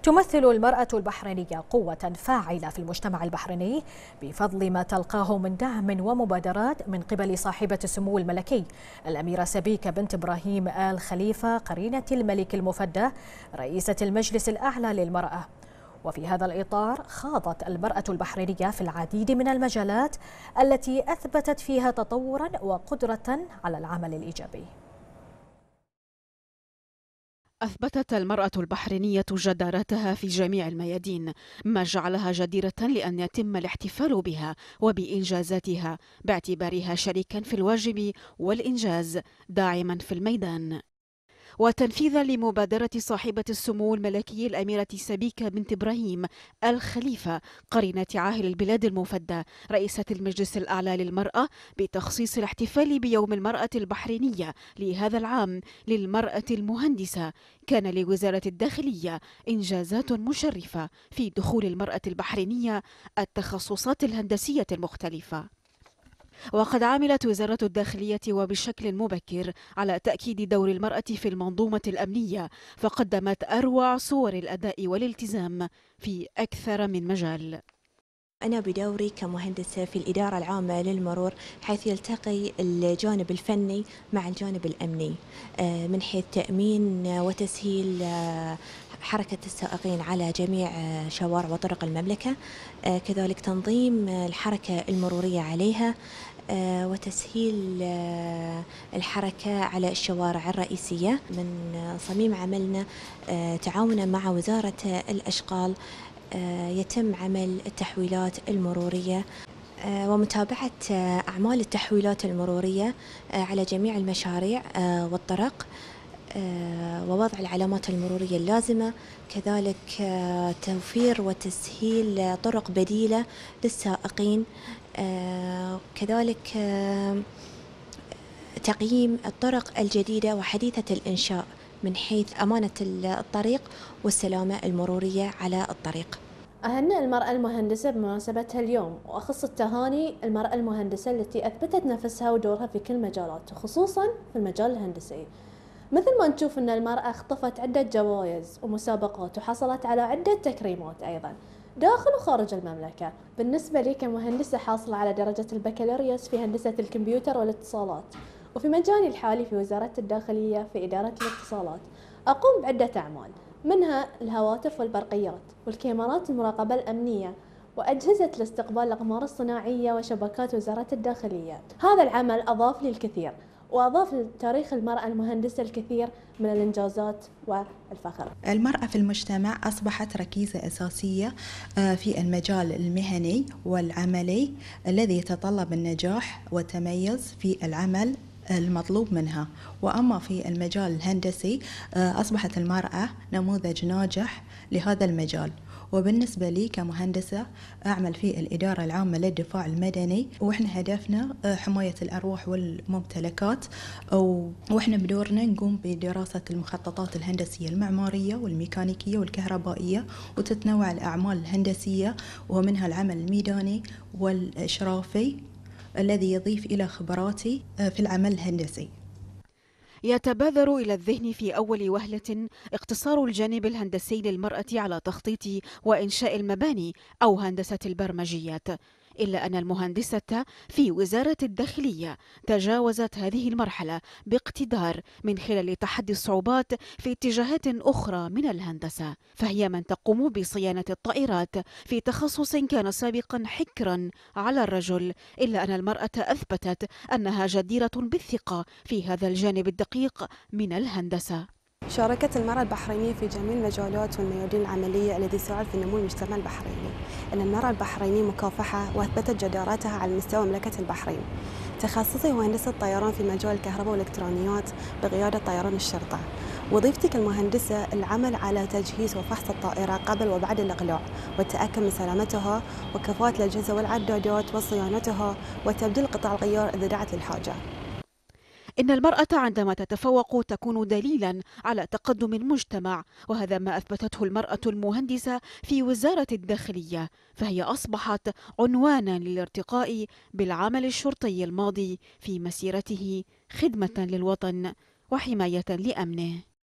تمثل المرأة البحرينية قوة فاعلة في المجتمع البحريني بفضل ما تلقاه من دعم ومبادرات من قبل صاحبة السمو الملكي الأميرة سبيكة بنت إبراهيم آل خليفة قرينة الملك المفدى رئيسة المجلس الأعلى للمرأة. وفي هذا الإطار خاضت المرأة البحرينية في العديد من المجالات التي أثبتت فيها تطوراً وقدرة على العمل الإيجابي. أثبتت المرأة البحرينية جدارتها في جميع الميادين، ما جعلها جديرة لأن يتم الاحتفال بها وبإنجازاتها باعتبارها شريكا في الواجب والإنجاز داعما في الميدان. وتنفيذا لمبادرة صاحبة السمو الملكي الأميرة سبيكة بنت إبراهيم آل خليفة قرينة عاهل البلاد المفدى رئيسة المجلس الأعلى للمرأة بتخصيص الاحتفال بيوم المرأة البحرينية لهذا العام للمرأة المهندسة، كان لوزارة الداخلية إنجازات مشرفة في دخول المرأة البحرينية التخصصات الهندسية المختلفة. وقد عملت وزارة الداخلية وبشكل مبكر على تأكيد دور المرأة في المنظومة الأمنية، فقدمت أروع صور الأداء والالتزام في أكثر من مجال. أنا بدوري كمهندسة في الإدارة العامة للمرور، حيث يلتقي الجانب الفني مع الجانب الأمني من حيث تأمين وتسهيل حركة السائقين على جميع شوارع وطرق المملكة، كذلك تنظيم الحركة المرورية عليها، وتسهيل الحركة على الشوارع الرئيسية. من صميم عملنا تعاونا مع وزارة الأشغال يتم عمل التحويلات المرورية ومتابعة أعمال التحويلات المرورية على جميع المشاريع والطرق، ووضع العلامات المرورية اللازمة، كذلك توفير وتسهيل طرق بديلة للسائقين، كذلك تقييم الطرق الجديدة وحديثة الإنشاء من حيث أمانة الطريق والسلامة المرورية على الطريق. أهنئ المرأة المهندسة بمناسبتها اليوم، وأخص التهاني المرأة المهندسة التي أثبتت نفسها ودورها في كل مجالات، وخصوصا في المجال الهندسي. مثل ما نشوف أن المرأة اخطفت عدة جوائز ومسابقات وحصلت على عدة تكريمات أيضا داخل وخارج المملكة. بالنسبة لي كمهندسة حاصلة على درجة البكالوريوس في هندسة الكمبيوتر والاتصالات، وفي مجالي الحالي في وزارة الداخلية في إدارة الاتصالات، أقوم بعدة أعمال منها الهواتف والبرقيات والكاميرات المراقبة الأمنية وأجهزة لاستقبال الأقمار الصناعية وشبكات وزارة الداخلية. هذا العمل أضاف لي الكثير، وأضاف لتاريخ المرأة المهندسة الكثير من الإنجازات والفخر. المرأة في المجتمع أصبحت ركيزة أساسية في المجال المهني والعملي الذي يتطلب النجاح والتميز في العمل المطلوب منها. وأما في المجال الهندسي أصبحت المرأة نموذج ناجح لهذا المجال. وبالنسبة لي كمهندسة أعمل في الإدارة العامة للدفاع المدني، وإحنا هدفنا حماية الأرواح والممتلكات، وإحنا بدورنا نقوم بدراسة المخططات الهندسية المعمارية والميكانيكية والكهربائية، وتتنوع الأعمال الهندسية ومنها العمل الميداني والإشرافي الذي يضيف إلى خبراتي في العمل الهندسي. يتبادر إلى الذهن في أول وهلة اقتصار الجانب الهندسي للمرأة على تخطيط وإنشاء المباني أو هندسة البرمجيات، إلا أن المهندسة في وزارة الداخلية تجاوزت هذه المرحلة باقتدار من خلال تحدي الصعوبات في اتجاهات أخرى من الهندسة، فهي من تقوم بصيانة الطائرات في تخصص كان سابقا حكرا على الرجل، إلا أن المرأة أثبتت أنها جديرة بالثقة في هذا الجانب الدقيق من الهندسة. شاركت المرأة البحرينية في جميع المجالات والميادين العملية الذي يساعد في نمو المجتمع البحريني. أن المرأة البحرينية مكافحة وأثبتت جدارتها على مستوى مملكة البحرين. تخصصي هو هندسة طيران في مجال الكهرباء والإلكترونيات بقيادة طيران الشرطة. وظيفتي كالمهندسة العمل على تجهيز وفحص الطائرة قبل وبعد الإقلاع، والتأكد من سلامتها وكفاءة الأجهزة والعدادات وصيانتها وتبديل قطع الغيار إذا دعت للحاجة. إن المرأة عندما تتفوق تكون دليلا على تقدم المجتمع، وهذا ما أثبتته المرأة المهندسة في وزارة الداخلية، فهي أصبحت عنوانا للارتقاء بالعمل الشرطي الماضي في مسيرته خدمة للوطن وحماية لأمنه.